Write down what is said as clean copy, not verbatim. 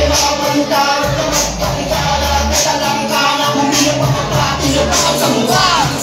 Pakikala, kita lang kaya, bumili pa, pati na sa mukha.